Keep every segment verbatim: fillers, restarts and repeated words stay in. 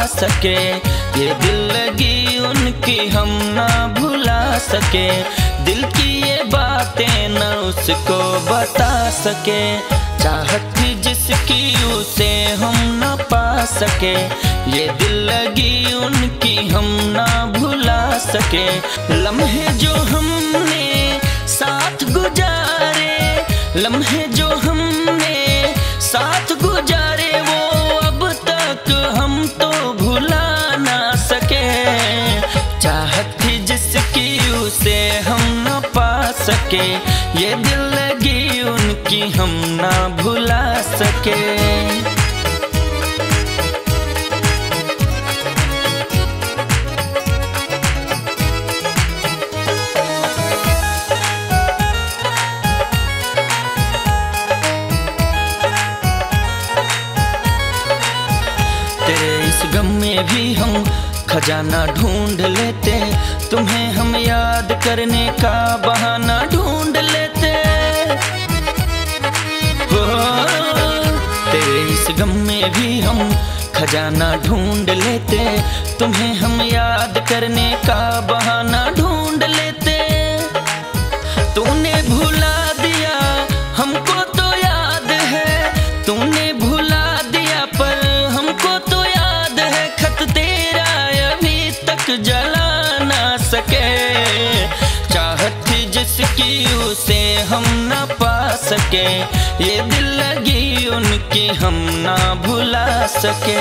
सके, ये दिल लगी उनकी हम ना भुला सके। दिल की ये बातें न उसको बता सके, चाहत थी जिसकी उसे हम ना पा सके। ये दिल लगी उनकी हम ना भुला सके। लम्हे जो हमने साथ गुजारे, लम्हे जो हमने साथ गुजारे, वो अब तक हम तो भुला ना सके। चाहत थी जिसकी उसे हम ना पा सके, ये दिल लगी उनकी हम ना भुला सके। तेरे इस गम में भी हम खजाना ढूंढ लेते, तुम्हें हम याद करने का बहाना ढूंढ लेते। हो तेरे इस गम में भी हम खजाना ढूंढ लेते, तुम्हें हम याद करने का बहाना ढूंढ लेते। तूने भुला दिया हमको तो याद है, तूने भुला दिया पर हमको तो याद है। खत तेरा अभी तक जला ना सके, चाहत थी जिसकी उसे हम ना पा सके। ये दिल लगी उनकी हम ना भुला सके।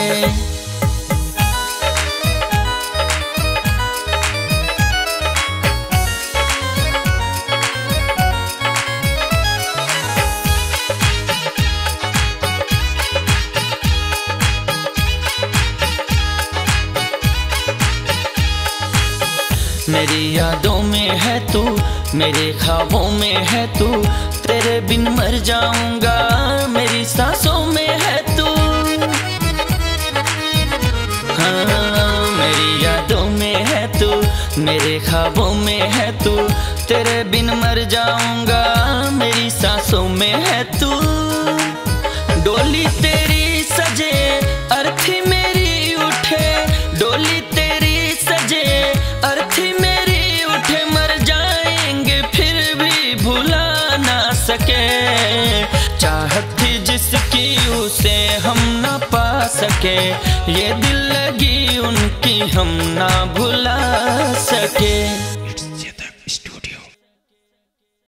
मेरी यादों में है तू, मेरे ख्वाबों में है तू, तेरे बिन मर जाऊंगा मेरी सांसों में है तू। हाँ मेरी यादों में है तू, मेरे ख्वाबों में है तू, तेरे बिन मर जाऊंगा मेरी सांसों में है तू। डोली तेरी सजे अर्थी मेरी उठे, डोली तेरी सजे अर्थी मेरी उठे, मर जाएंगे फिर भी भुला ना सके। चाहत थी जिसकी उसे हम ना पा सके, ये दिल लगी उनकी हम ना भुला